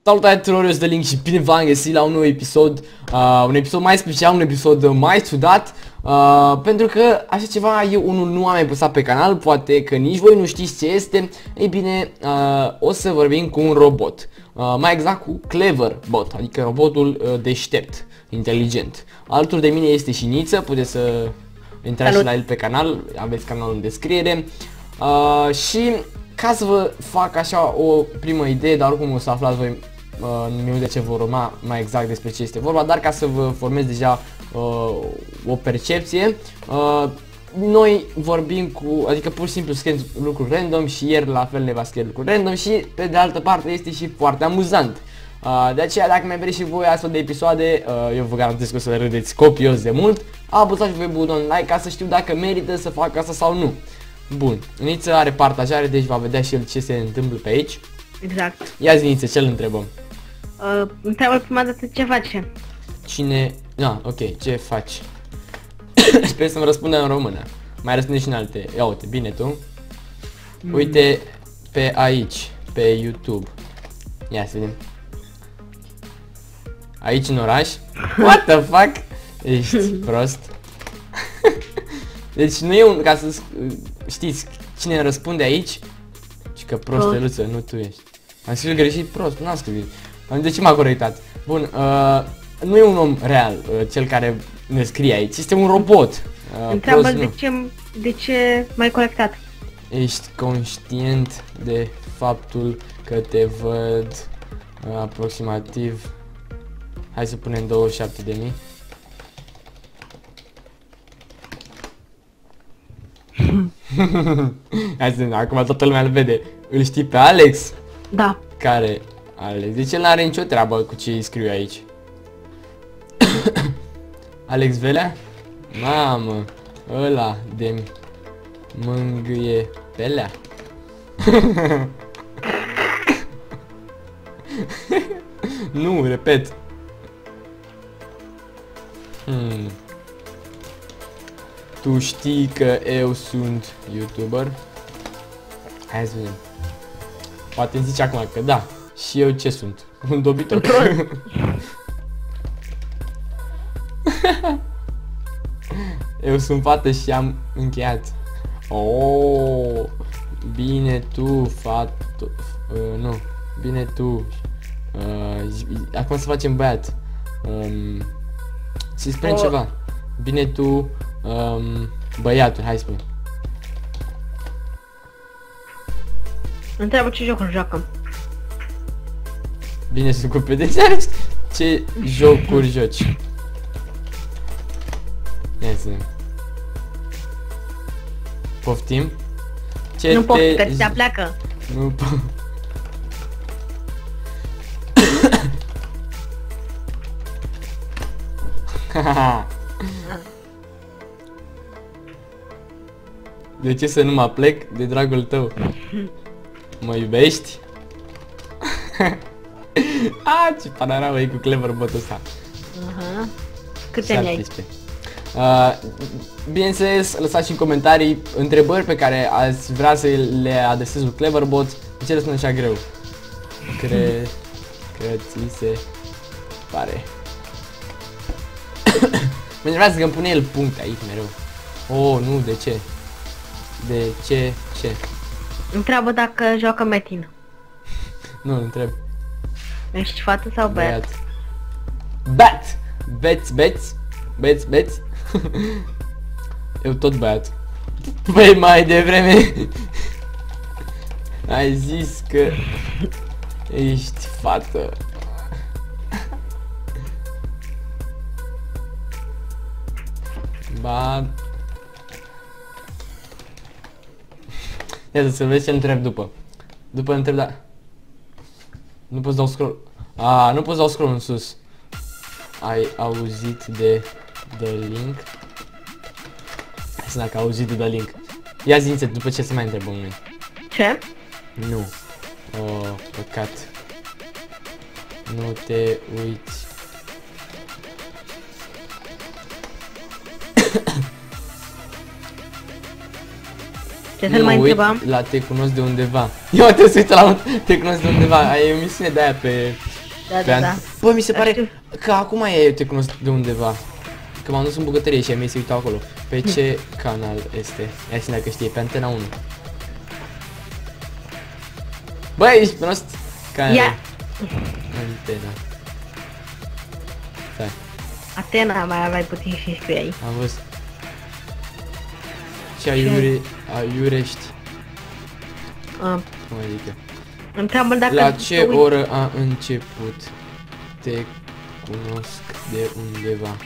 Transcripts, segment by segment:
Salutare tuturor, eu sunt Link și bine v-am găsit la un nou episod, un episod mai special, un episod mai ciudat, pentru că așa ceva eu unul nu am mai postat pe canal, poate că nici voi nu știți ce este. Ei bine, o să vorbim cu un robot, mai exact cu Cleverbot, adică robotul deștept, inteligent. Alături de mine este și Niță, puteți să intrați și la el pe canal, aveți canalul în descriere. Și ca să vă fac așa o primă idee, dar oricum o să aflați voi în minute ce vor urma mai exact despre ce este vorba, dar ca să vă formez deja o percepție, noi vorbim cu, adică pur și simplu scriem lucruri random și ieri la fel ne va scrie lucruri random și pe de altă parte este și foarte amuzant. De aceea dacă mai vreți și voi astfel de episoade, eu vă garantez că o să râdeți copios de mult. Apăsați și voi butonul like ca să știu dacă merită să fac asta sau nu. Bun, Niță are partajare, deci va vedea și el ce se întâmplă pe aici. Exact. Ia zi, Niță, ce-l întrebăm? Întreabă prima dată ce face. Cine... ok, ce faci? Sper să-mi răspundă în română. Mai răspunde și în alte. Ia uite, bine tu. Uite pe aici, pe YouTube. Ia să vedem. Aici în oraș. What the fuck? Ești prost. Deci nu e un... ca să știți cine răspunde aici. Și că prosteluță, nu tu ești. Am scris greșit prost, n-am scris. De ce m-a corectat? Bun, nu e un om real, cel care ne scrie aici, este un robot. Întreabă de ce m-ai corectat. Ești conștient de faptul că te văd aproximativ, hai să punem 27.000. Hai să vedem, acum toată lumea îl vede. Îl știi pe Alex? Da. Care Alex? Deci el n-are nicio treabă cu ce îi scriu aici. Alex Velea? Mamă, ăla de mângâie pelea. Nu, repet. Tu știi că eu sunt YouTuber? Hai să vedem. Poate îmi zici acum că da. Și eu ce sunt? Un dobitor. Eu sunt fată și am încheiat. Oh, bine tu, fată. Nu, bine tu. Acum să facem băiat. Să-i spunem ceva. Bine tu, băiatul, hai spune. Întreabă ce jocuri joacă. Bine, sunt competențe. Ce jocuri joci? Ia să vedem. Poftim? Ce nu poftim, că ți-a pleacă. Nu De ce să nu mă plec de dragul tău? Mă iubești? Ce panorama e cu Cleverbotul ăsta. Câte ani ai? Bineînțeles, lăsați și în comentarii întrebări pe care ați vrea să le adresez lui Cleverbot. De ce răspunde așa greu? Cred că ți se pare. Mă enervează că îmi pune el punct aici mereu. Oh, nu, de ce? De ce? Ce? Întreabă dacă joacă Metin. Nu, întreb. Ești fată sau băiat? Bat! Beți. Eu tot băiat. Păi mai devreme ai zis că ești fată. Ba... Ia să vezi ce întreb după. După întreb, da... Nu poți dau scroll. Nu poți dau scroll în sus. Ai auzit de The Link? Hai să dacă ai auzit de The Link. Ia zi-nțe, după ce să mai întrebăm noi. Ce? Nu. Păcat. Nu te uiți. Ce să-l mai întrebam? La Te cunosc de undeva. Eu te uită la Te cunosc de undeva. Ai o emisiune de aia pe Da. Bă, mi se pare Știu. că acum eu te cunosc de undeva. Că m-am dus în bucătărie și mi se uitau acolo. Pe ce canal este? Ia și dacă știe, pe Antena 1. Bă, ești prost? Care? Ia. Antena. Stai, Atena, mai aveai puțin și scrie aici. am văzut. Ce aiurești? Cum adică? Întreabă dacă... La ce oră a început? Te cunosc de undeva.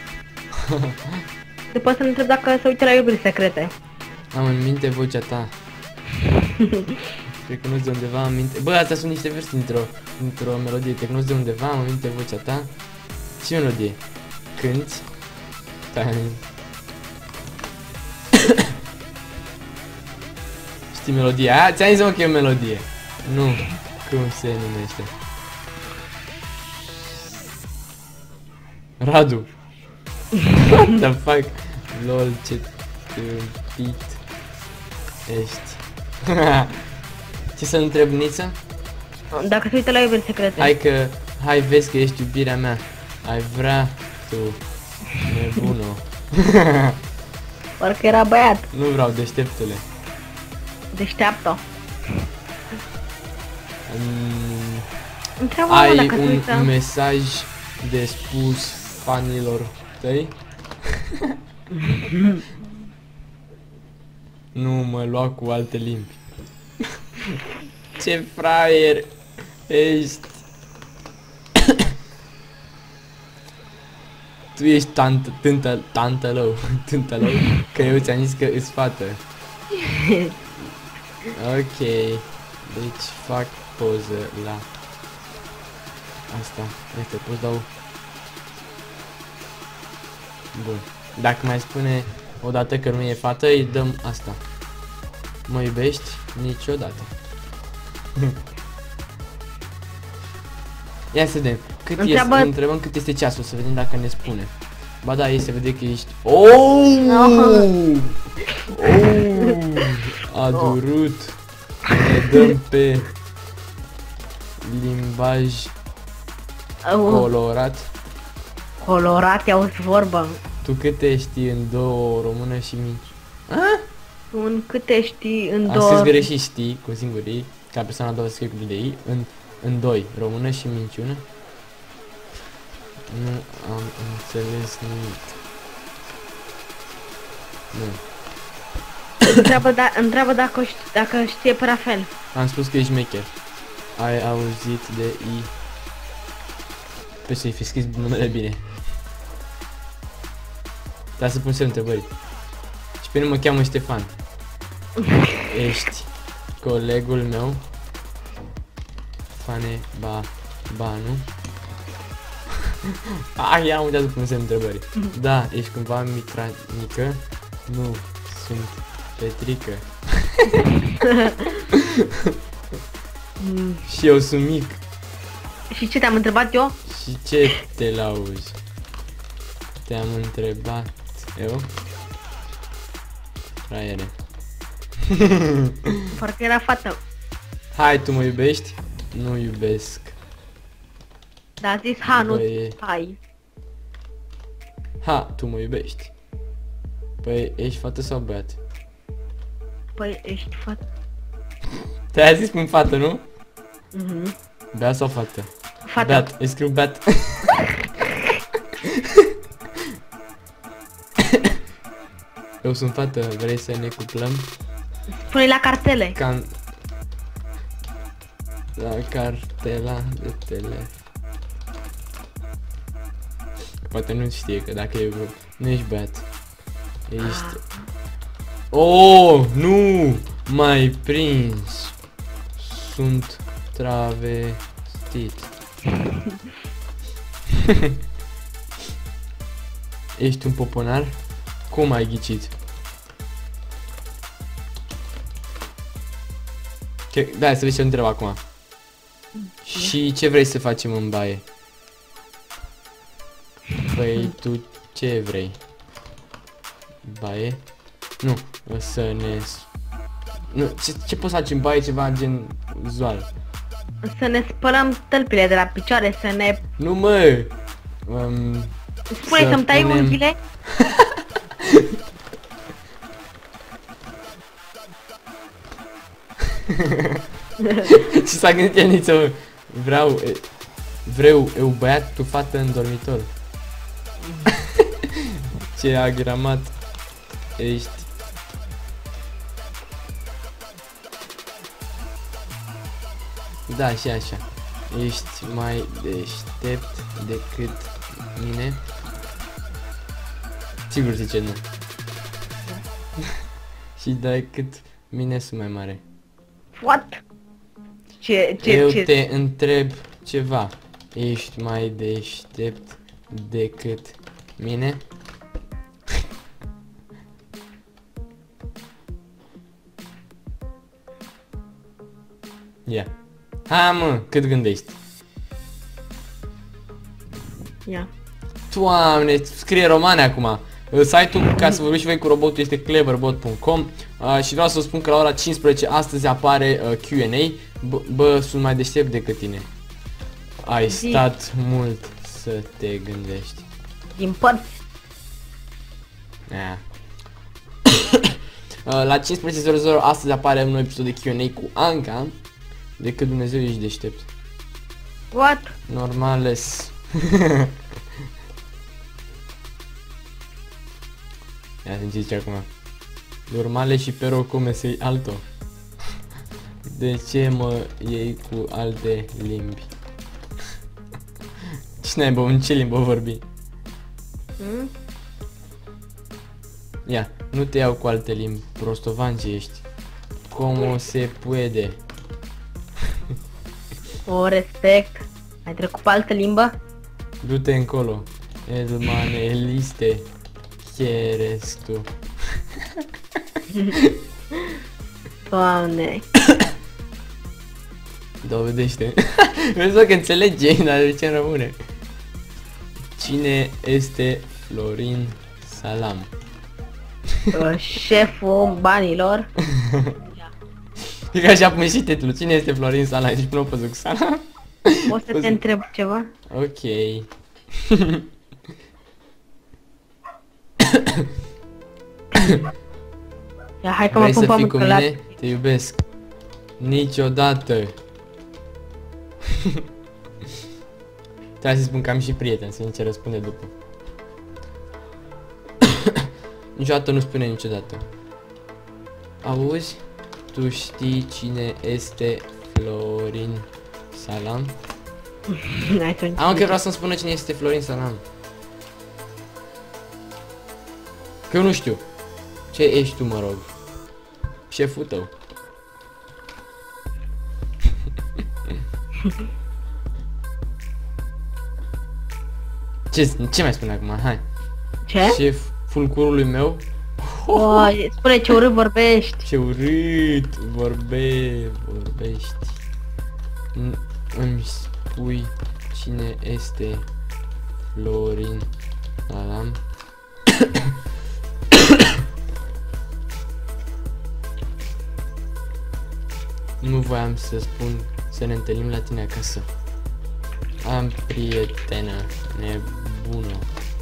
După să ne întreb dacă se uită la iubiri secrete. Am în minte vocea ta. Te cunosc de undeva, am în minte... Bă, astea sunt niște versi dintr-o melodie. Te cunosc de undeva, am în minte vocea ta. Ce melodie? Cânti? Stai. Știi melodia aia? Ți-am zis, mă, că e o melodie. Nu. Cum se numește? Radu. What the fuck? Lol, ce tâmpit ești. Ce să întreb, Niță? Dacă se uită la iubiri secrete. Hai, vezi că ești iubirea mea. Ai vrea tu. Nebuno. Parcă era băiat. Nu vreau, deșteptule. Deșteaptă. Întreabă Ai dacă se un uită. mesaj de spus fanilor tăi? Nu mă lua cu alte limbi. Ce fraier ești. Tu ești tântelău, că eu ți-am zis că îți fată. Ok, deci fac poză la asta. Uite, poți dau. Bun. Dacă mai spune odată că nu e fată, îi dăm asta. Mă iubești? Niciodată. Ia să vedem. Întrebăm cât este ceasul, să vedem dacă ne spune. Ba da, ei se vede că ești... Oh! A durut. Ne dăm pe limbaj colorat. Colorat, i-auzi vorbă. Tu câte știi în două, română și mici? În câte știi în două... Astăzi greșit știi, cu singur i, ca persoana a doua scrie cu de i, în doi, română și minciună? Nu am înțeles nimic. Nu. Întreabă dacă știe prea fel. Am spus că ești șmecher. Ai auzit de i... Pe să-i fi scris numele bine. Dar să pun semn întrebări. Și pe mine mă cheamă Ștefan. Ești colegul meu. Fane Banu. I-am uitat să pun semn întrebări. Da, ești cumva mică? Nu, sunt Petrică. Și eu sunt mic. Și ce te-am întrebat eu? Și ce te lauzi? Te-am întrebat eu? Fraiere. Parcă era fată. Hai, tu mă iubești? Nu iubesc. Da, a zis ha, nu Băie. hai. Ha, tu mă iubești. Păi, ești fată sau băiat? Păi, ești fată. Te-ai zis cum fată, nu? Mhm. Beat sau fată? Fată. Beat, îi scriu beat. Eu sunt fată, vrei să ne cuplăm? Spune la cartele. Cam... La cartela de telefon. Poate nu știe că dacă e vreo... Nu ești băiat. Ești... Oh, nu! M-ai prins. Sunt travestit. Ești un poponar? Cum ai ghicit? Da, să vezi ce întreb acum. Și ce vrei să facem în baie? Păi tu ce vrei? Baie? Nu, o să ne... Nu, ce poți să faci în baie, ceva gen uzual? Să ne spălăm tălpile de la picioare, să ne... Nu mă! Spune să-mi tai unghiile? Și s-a gândit Ianiță, mă. Vreau eu băiat, tu fată în dormitor. Ce agramat ești. Da, și așa. Ești mai deștept decât mine. Sigur zice nu. Și decât mine sunt mai mare. What? Eu te întreb ceva. Ești mai deștept decât mine? Ia. Ha, mă, cât gândești? Ia. Doamne, scrie romane acum. Site-ul ca să vorbiți și voi cu robotul este cleverbot.com și vreau să vă spun că la ora 15 astăzi apare Q&A. Bă, sunt mai deștept decât tine. Ai stat mult să te gândești. Din părți. La 15:00 astăzi apare un nou episod de Q&A cu Anca. De cât Dumnezeu ești deștept. What? Normales. Ia să zice acum. Normale și pero come sei alto. De ce mă iei cu alte limbi? Cine bă, în ce limbă vorbi? Ia, nu te iau cu alte limbi, prostovan ce ești. Como se puede? O respect. Ai trecut pe altă limbă? Du-te încolo. El maneliste. Quieres tu. Doamne. Dovedește. Vezi că înțelege, dar de ce rămâne? Cine este Florin Salam? Șeful banilor. E ca așa pune și titlul. Cine este Florin Salam? Și până o păză cu Salam. O să te întreb ceva? Ok. Ia, hai că Vrei mă să pun fii pe cu mine? Te iubesc. Niciodată. Trebuie să spun că am și prieten, să ce răspunde după. Niciodată nu spune niciodată. Auzi? Tu știi cine este Florin Salam? Am că vreau să-mi spună cine este Florin Salam. Că eu nu știu. Ce ești tu, mă rog? Șeful tău. Ce mai spune acum? Hai. Ce? Șeful curului meu. Spune ce urât vorbești. Ce urât vorbești. Îmi spui cine este Florin Salam? Nu voiam să spun să ne întâlnim la tine acasă. Am prietenă nebună.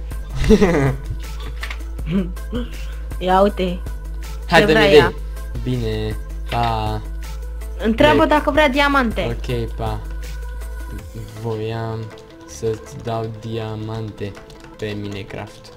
Ia uite. Hai, ce dă-mi vrea idei. ea? Bine, pa. Întreabă dacă vrea diamante. Ok, pa. Voiam să-ți dau diamante pe Minecraft.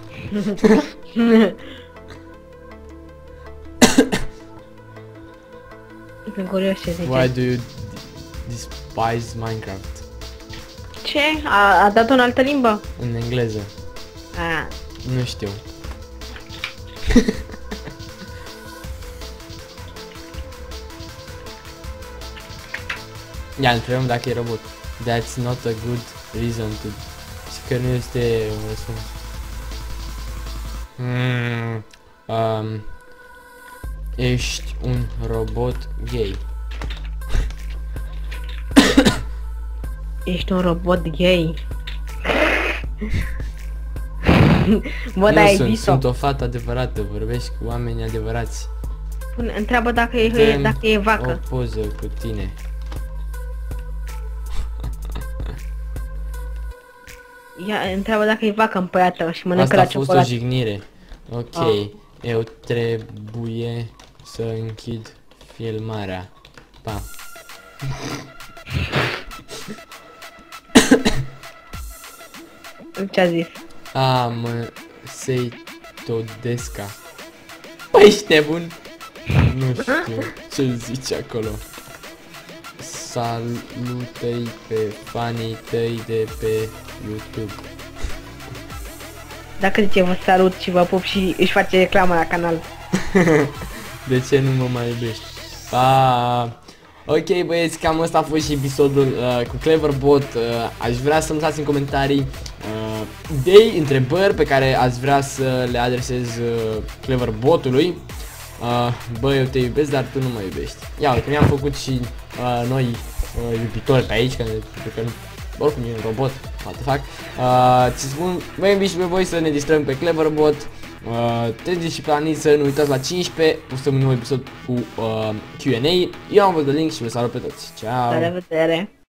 Sunt curios ce zice. Why do you despise Minecraft? Ce? A dat o în altă limbă? În engleză. A. Nu știu. Ia, întrebăm dacă e robot. That's not a good reason to... Și că nu este un răspuns. Ești un robot gay. Ești un robot gay. Bă, Nu dar ai sunt, zis-o. sunt o fată adevărată, vorbești cu oameni adevărați. Întreabă dacă e vacă. O poză cu tine. Ea întreabă dacă e vacă împăiată și mănâncă Asta la a fost o ciocolată. jignire. Ok, Ah. eu trebuie să închid filmarea. Pa. Ce-a zis? Mă sei Todesca. Păi ești nebun? Nu știu ce zice acolo. Salută-i pe fanii tăi de pe YouTube. Dacă zice vă salut și vă pup și își face reclamă la canal. De ce nu mă mai iubești? Pa! Ok băieți, cam ăsta a fost și episodul cu Cleverbot. Aș vrea să-mi lăsați în comentarii idei, întrebări pe care ați vrea să le adresez Cleverbotului. Bă, eu te iubesc, dar tu nu mă iubești. Ia uite, mi-am făcut și noi iubitori pe aici, pentru că nu, oricum e un robot, what the fuck. Ți spun, vă invit și pe voi să ne distrăm pe Cleverbot. Te și planiți să nu uitați la 15, postăm un nou episod cu Q&A. Eu am văzut link și vă salut pe toți. Ciao! La revedere!